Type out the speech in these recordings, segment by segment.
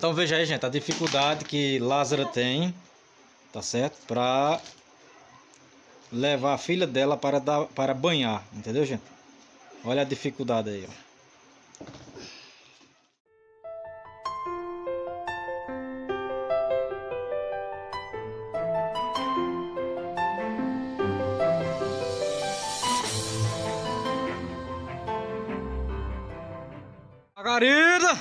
Então veja aí, gente, a dificuldade que Lázara tem, tá certo? Para levar a filha dela para banhar, entendeu, gente? Olha a dificuldade aí, ó. Margarida!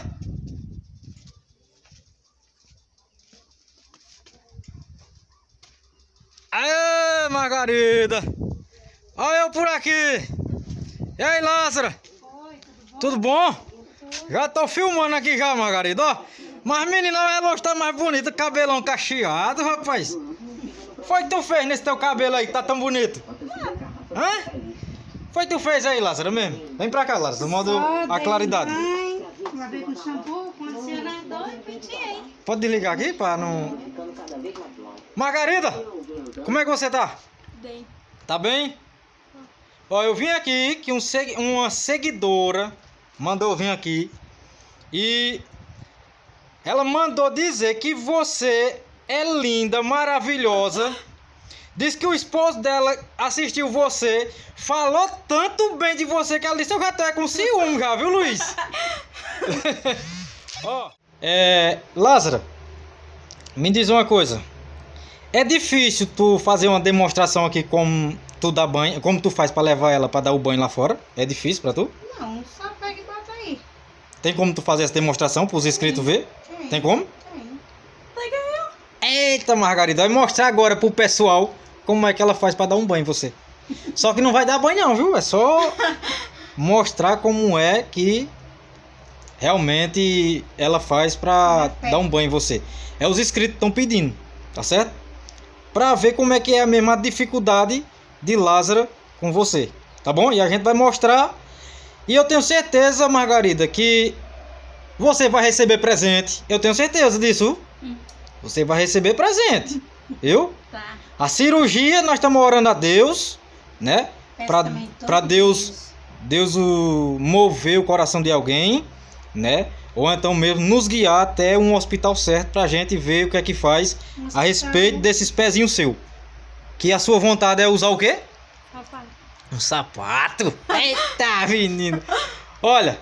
Aê, Margarida! Olha eu por aqui! E aí, Lázara? Oi, Tudo bom? Já tô filmando aqui já, Margarida, ó. Mas menina, ela está mais bonita, cabelão cacheado, rapaz. Foi que tu fez nesse teu cabelo aí, que tá tão bonito? Hã? Foi que tu fez aí, Lázara, mesmo? Vem pra cá, Lázara, modo a claridade. Lavei com shampoo, condicionador e penteei. Pode desligar aqui pra não... Margarida, como é que você tá? Bem. Tá bem? Ó, eu vim aqui que uma seguidora mandou vir aqui e ela mandou dizer que você é linda, maravilhosa. Diz que o esposo dela assistiu você, falou tanto bem de você que ela disse: eu já tô com ciúme já, viu, Luiz? Ó, Lázara, me diz uma coisa. É difícil tu fazer uma demonstração aqui como tu dá banho, como tu faz pra levar ela pra dar o banho lá fora? É difícil pra tu? Não, só pega e bota aí. Tem como tu fazer essa demonstração pros inscritos ver? Tem como? Tem. Pega eu. Eita, Margarida, vai mostrar agora pro pessoal como é que ela faz pra dar um banho em você. Só que não vai dar banho não, viu? É só mostrar como é que realmente ela faz pra dar um banho em você. É os inscritos que estão pedindo, tá certo? Pra ver como é que é a mesma dificuldade de Lázara com você, tá bom? E a gente vai mostrar. E eu tenho certeza, Margarida, que você vai receber presente. Eu tenho certeza disso. Você vai receber presente, viu? Tá. A cirurgia, nós estamos orando a Deus, né? Pra Deus mover o coração de alguém, né? Ou então mesmo nos guiar até um hospital certo pra gente ver o que é que faz a respeito desses pezinhos seu. Que a sua vontade é usar o quê? Papai. Um sapato. Eita, menino. Olha,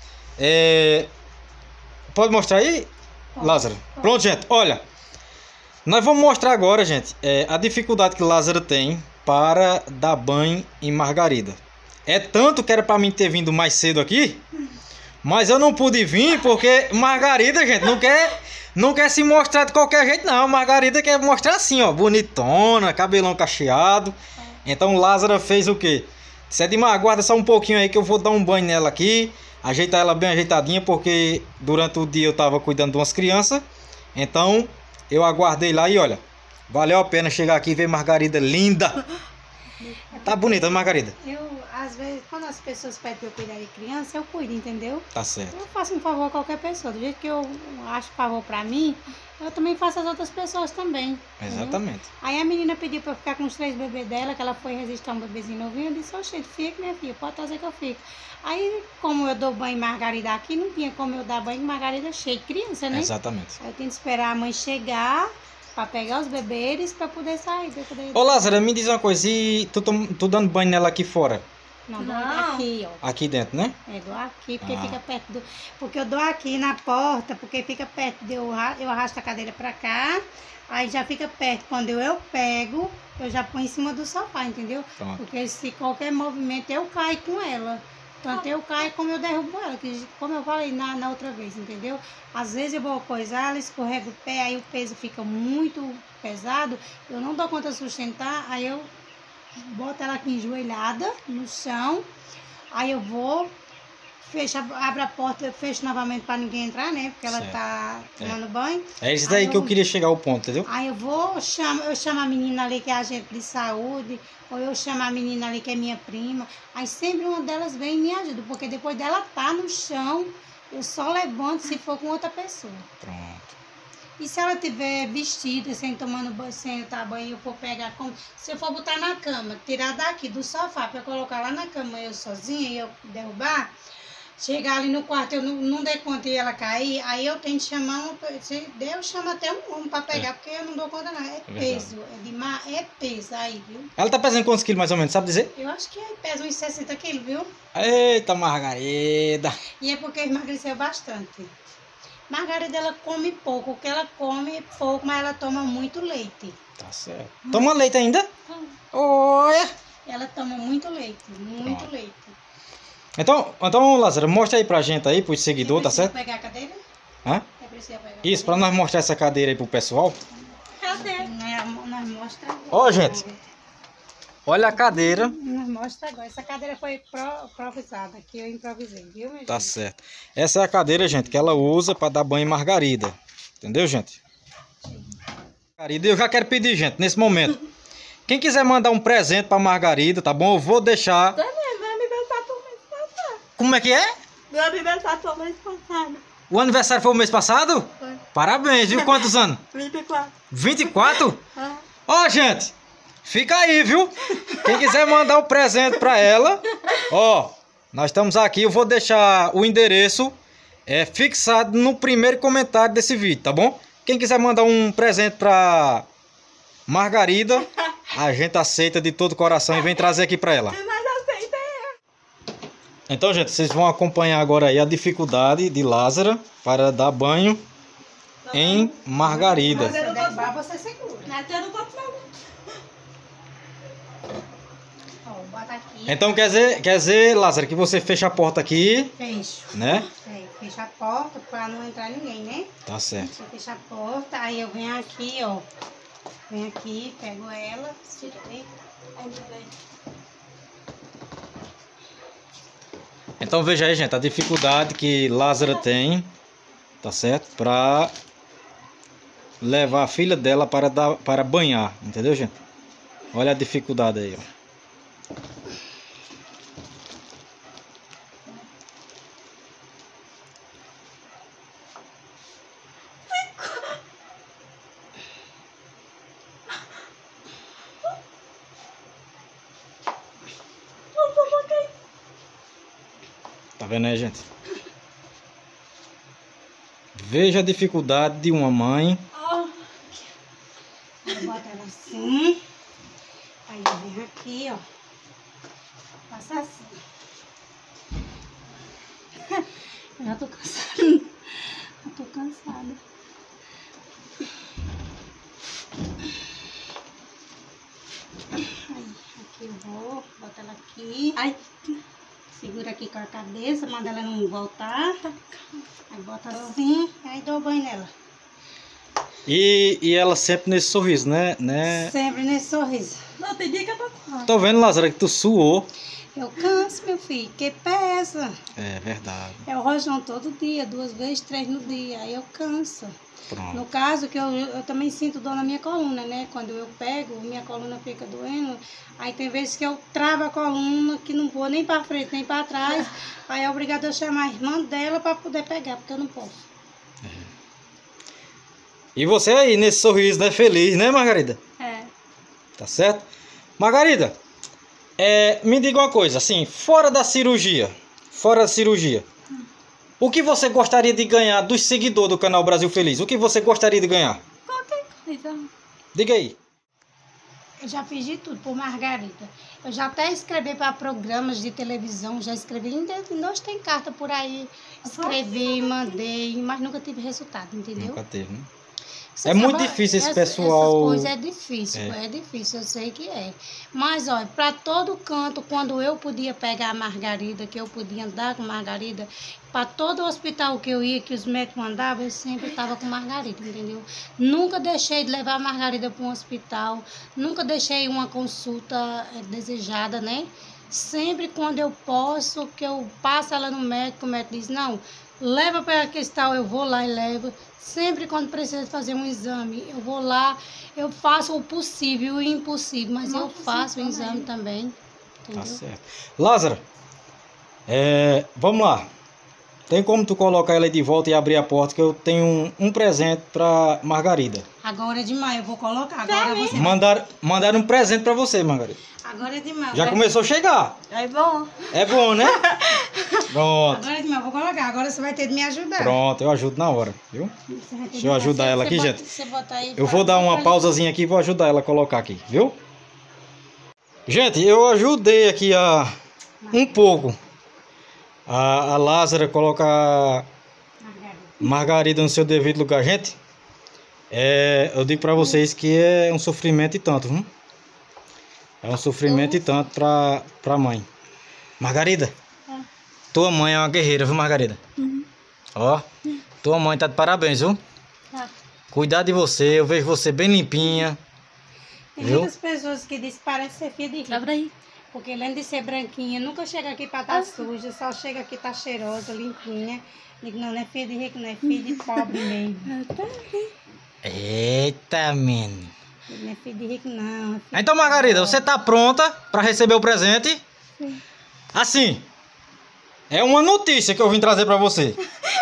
pode mostrar aí, Lázara? Pronto, gente, olha. Nós vamos mostrar agora, gente, a dificuldade que Lázara tem para dar banho em Margarida. É tanto que era pra mim ter vindo mais cedo aqui, mas eu não pude vir porque Margarida, gente, não quer se mostrar de qualquer jeito, não. Margarida quer mostrar assim, ó, bonitona, cabelão cacheado. Então Lázara fez o quê? Disse: Edmar, aguarda só um pouquinho aí que eu vou dar um banho nela aqui, ajeitar ela bem ajeitadinha, porque durante o dia eu tava cuidando de umas crianças. Então eu aguardei lá e olha, valeu a pena chegar aqui e ver Margarida linda. Tá bonita, Margarida? Às vezes, quando as pessoas pedem pra eu cuidar de criança, eu cuido, entendeu? Tá certo. Eu faço um favor a qualquer pessoa. Do jeito que eu acho favor pra mim, eu também faço às outras pessoas também. Exatamente. Aí a menina pediu pra eu ficar com os 3 bebês dela, que ela foi resistir um bebezinho novinho. Eu disse: oxe, fica, minha filha, pode trazer que eu fico. Aí, como eu dou banho em Margarida aqui, não tinha como eu dar banho em Margarida cheia de criança, né? Exatamente. Aí eu tenho que esperar a mãe chegar pra pegar os bebês pra poder sair. Ô Lázara, me diz uma coisa, e tu dando banho nela aqui fora? Não, dou aqui, ó. Aqui dentro, né? Dou aqui, porque fica perto do... Porque eu dou aqui na porta, porque fica perto de eu arrasto a cadeira pra cá, aí já fica perto. Quando eu pego, eu já ponho em cima do sofá, entendeu? Pronto. Porque se qualquer movimento eu caio com ela. Tanto eu caio como eu derrubo ela, que como eu falei na outra vez, entendeu? Às vezes eu vou coisar, ela escorrega o pé, aí o peso fica muito pesado, eu não dou conta de sustentar, aí eu boto ela aqui enjoelhada no chão, aí eu vou, abro a porta, fecho novamente para ninguém entrar, né? Porque ela tá tomando banho. É isso daí que eu queria chegar ao ponto, entendeu? Aí eu chamo a menina ali que é agente de saúde, ou eu chamo a menina ali que é minha prima. Aí sempre uma delas vem e me ajuda, porque depois dela tá no chão, eu só levanto se for com outra pessoa. Pronto. E se ela tiver vestida, sem tomando banho, sem tomar banho, eu for pegar, se eu for botar na cama, tirar daqui do sofá para colocar lá na cama eu sozinha e eu derrubar, chegar ali no quarto, eu não dei conta e ela cair, aí eu tenho que chamar se Deus chama até um homem pra pegar, porque eu não dou conta não. É peso, é peso aí, viu? Ela tá pesando quantos quilos mais ou menos, sabe dizer? Eu acho que pesa uns 60 quilos, viu? Eita, Margarida! E é porque emagreceu bastante. Margarida, ela come pouco, o que ela come é pouco, mas ela toma muito leite. Tá certo. Toma leite ainda? Olha! Ela toma muito leite, muito leite. Então, Lázaro, mostra aí pra gente aí, pros seguidores, tá certo? Pegar a cadeira? Hã? Pegar Isso, pra nós mostrar essa cadeira aí pro pessoal. Cadê? Nós mostra agora. Ó, gente. Olha a cadeira. Nós mostra agora. Essa cadeira foi improvisada, que eu improvisei, viu, minha Tá gente? certo. Essa é a cadeira, gente, que ela usa pra dar banho em Margarida. Entendeu, gente? Margarida, eu já quero pedir, gente, nesse momento. Quem quiser mandar um presente pra Margarida, tá bom? Eu vou deixar... Também, meu aniversário foi o mês passado. Como é que é? Meu aniversário foi o mês passado. O aniversário foi o mês passado? Foi. Parabéns, viu? Quantos anos? 24. 24? Ah. Ó, gente, fica aí, viu? Quem quiser mandar um presente pra ela, ó, nós estamos aqui, eu vou deixar o endereço fixado no primeiro comentário desse vídeo, tá bom? Quem quiser mandar um presente pra Margarida, a gente aceita de todo o coração e vem trazer aqui pra ela. Mas aceita Então, gente, vocês vão acompanhar agora aí a dificuldade de Lázara para dar banho em Margarida. Se você derrubar, você segura. Até no copo não. Ó, bota aqui. Então quer dizer, Lázaro, que você fecha a porta aqui, Fecho. né? Fecha a porta pra não entrar ninguém, né? Tá certo. Você fecha a porta, aí eu venho aqui, ó. Venho aqui, pego ela, tirei. Ainda bem. Então veja aí, gente, a dificuldade que Lázara tem, tá certo? Pra levar a filha dela para banhar, entendeu, gente? Olha a dificuldade aí, ó. Tá vendo aí, gente? Veja a dificuldade de uma mãe. Eu boto ela assim. Aí eu venho aqui, ó. Passa assim. Eu já tô cansada. Eu tô cansada. Aí, aqui eu vou, boto ela aqui. Ai. Segura aqui com a cabeça, manda ela não voltar. Aí bota assim, aí dou banho nela. E ela sempre nesse sorriso, né? Sempre nesse sorriso. Não, tem dia que eu tô com Tô vendo, Lázaro, que tu suou. Eu canso, meu filho, que pesa. É verdade. Eu rojão todo dia, 2 vezes, 3 no dia, aí eu canso. Pronto. No caso que eu também sinto dor na minha coluna, né? Quando eu pego, minha coluna fica doendo. Aí tem vezes que eu travo a coluna, que não vou nem para frente, nem para trás. Aí é obrigado a chamar a irmã dela para poder pegar, porque eu não posso. E você aí, nesse sorriso, né? Feliz, né, Margarida? É. Tá certo? Margarida, me diga uma coisa, assim, fora da cirurgia, o que você gostaria de ganhar dos seguidores do canal Brasil Feliz? O que você gostaria de ganhar? Qualquer coisa. Diga aí. Eu já fiz de tudo por Margarida. Eu já até escrevi para programas de televisão, já escrevi, nós tem carta por aí. Escrevi, mandei, mas nunca tive resultado, entendeu? Nunca teve, né? Você É muito sabe, difícil esse pessoal... Essas coisas é difícil, eu sei que é. Mas, olha, para todo canto, quando eu podia pegar a Margarida, que eu podia andar com Margarida, para todo hospital que eu ia, que os médicos mandavam, eu sempre estava com Margarida, entendeu? Nunca deixei de levar a Margarida para um hospital, nunca deixei uma consulta desejada, né? Sempre quando eu posso, que eu passo ela no médico, o médico diz, não, leva para aquele tal, eu vou lá e levo. Sempre quando precisa fazer um exame, eu vou lá, eu faço o possível e o impossível, mas eu faço o exame também, entendeu? Tá certo. Lázaro, vamos lá. Tem como tu colocar ela aí de volta e abrir a porta, que eu tenho um presente pra Margarida. Agora é demais, eu vou colocar. Agora você. Mandaram um presente pra você, Margarida. Agora é demais. Já começou a chegar. É bom. É bom, né? Pronto. Agora é demais, eu vou colocar. Agora você vai ter de me ajudar. Pronto, eu ajudo na hora, viu? Você vai ter Deixa eu ajudar ela aqui, gente. Você bota aí Eu vou dar uma pausazinha aqui e vou ajudar ela a colocar aqui, viu? Gente, eu ajudei aqui um pouco a Lázara colocar Margarida no seu devido lugar. Gente, eu digo pra vocês que é um sofrimento e tanto, viu? É um sofrimento e tanto pra mãe. Margarida, tua mãe é uma guerreira, viu, Margarida? Ó, tua mãe tá de parabéns, viu? Tá. Cuidar de você, eu vejo você bem limpinha. Tem Viu? muitas pessoas que dizem que parece ser filha de rico. Abre aí. Porque além de ser branquinha, nunca chega aqui pra estar suja, só chega aqui tá cheirosa, limpinha. Digo, não é filho de rico, não é filho de pobre mesmo. Eita, menino. Não é filho de rico, não. É filho Então, de Margarida, pobre. você tá pronta pra receber o presente? Assim, é uma notícia que eu vim trazer pra você.